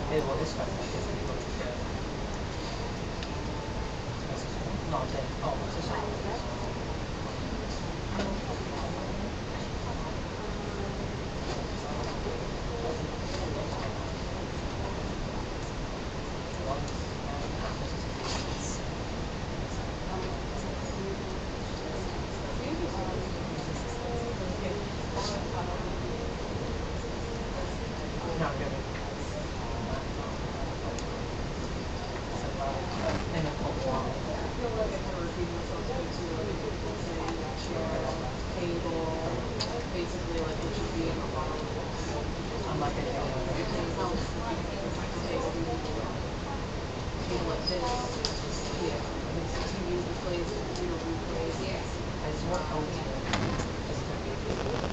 Well, this one, I guess we look at. Not that. Oh, it's just not good. And a couple I feel like I kind of repeat myself too, like people saying chair, table, basically like it should be in a bottle. I'm like a Everything else, table like this. Yeah, TV replays, computer replays. I just want just to be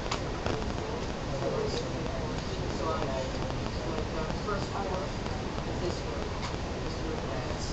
So I'm like first floor, this room, that's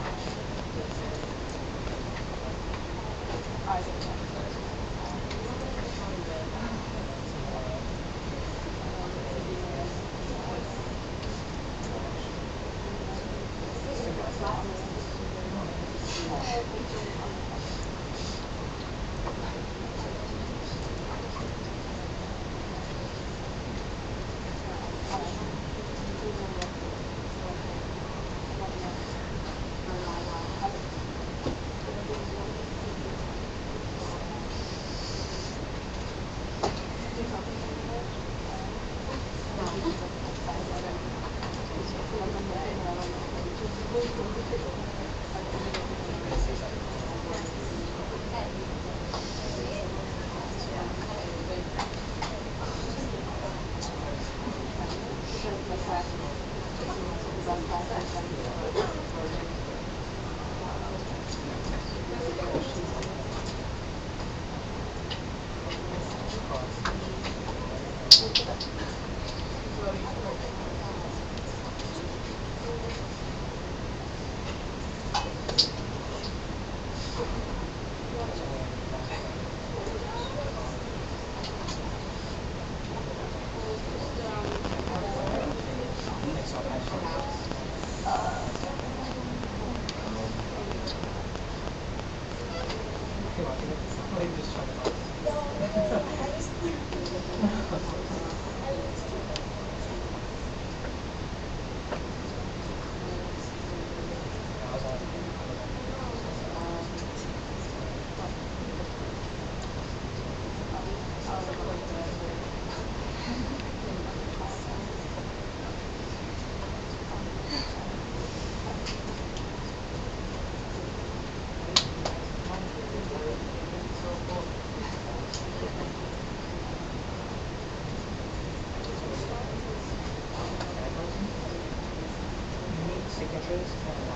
signatures.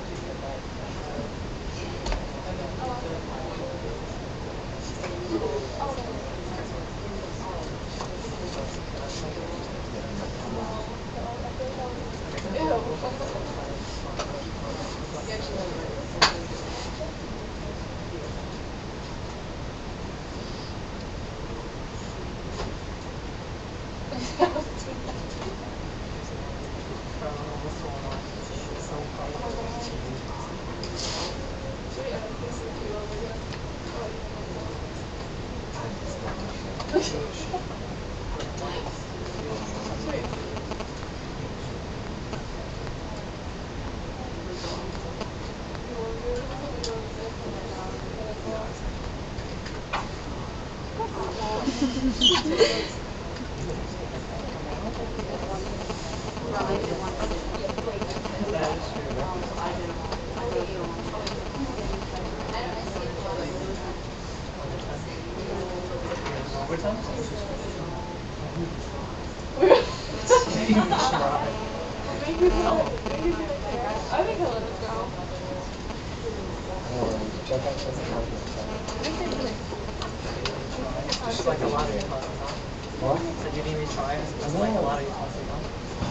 Just like a lot of your classes, huh? What? So you didn't even try it? Just like a lot of your classes, huh?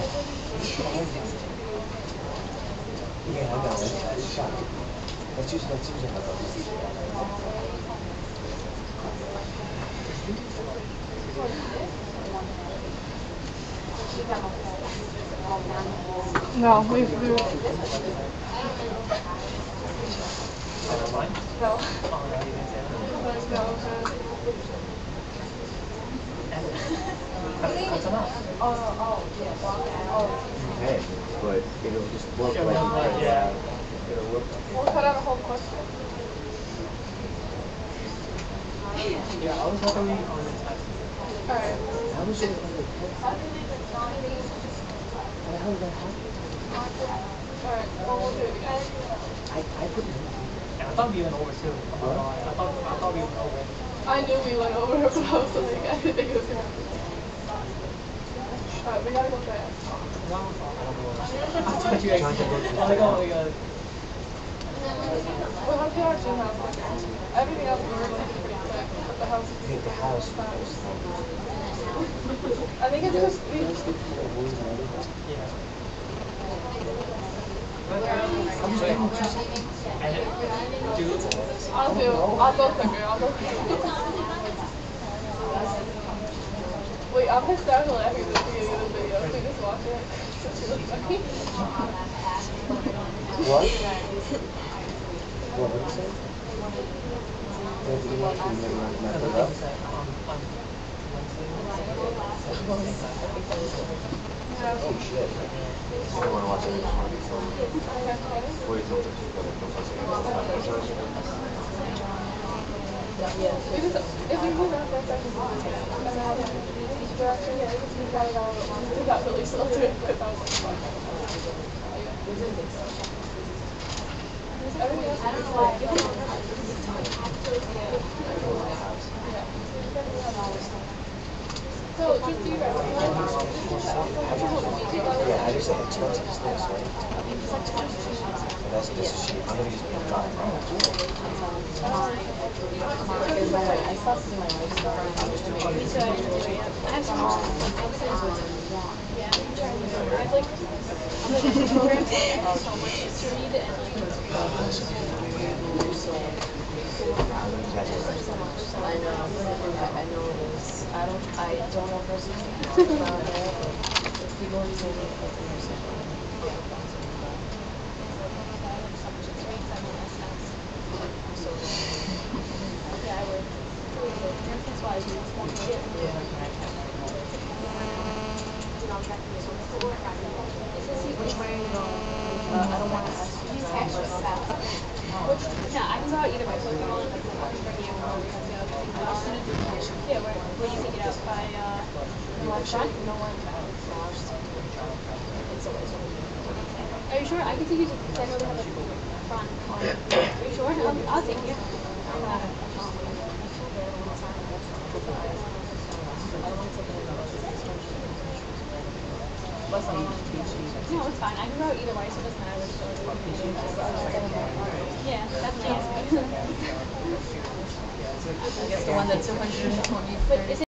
Yeah, I know. It's shocking. That's usually how those usually No, we Online? no. Oh, no, you didn't say that. What's enough? Okay, but it'll just look It'll like look like, yeah. It'll look. We'll cut out a whole question. Yeah, I was working on the test. Alright. How was it on the test? How the hell did that happen? Alright, well we'll do it again. I couldn't help And I thought we went over too. I thought we went over. I knew we went over it, but I was like, I didn't think it was gonna happen. Alright, we gotta go fast. I thought you guys. Oh my god, we got. Well, how can our gym house look? Everything else we were like pretty quick. The house is you. The house. I think it's just we. Yeah. I'm just and dude. I'll go quicker. Wait, I'm hysterical laughing at the beginning of the video. Can we just watch it? It's really funny. What? What did you say? What did you want to mess it up? Oh shit. You don't want to watch it. What do you think? If we move out there, and then each direction, yeah, we got it all at once. We got really slow to it because I was like, fuck. Everything else is like, so, just do you guys want Yeah, I just have expensive snacks, right? And that's this sheet. I'm gonna use my card. I know it is. I don't know personally about it. People who say they put the nursing home. Yeah, I would. That's why I was I don't want to ask you. Yeah, I can go out either way. So if you want to yeah, where do you take it out? By front? No one Are you sure? I can take you to because I know they have a front. Are you sure? I'll take you. No, it's fine. I can go either way, so it doesn't matter. Yeah, definitely. I guess the one that's 220. But is it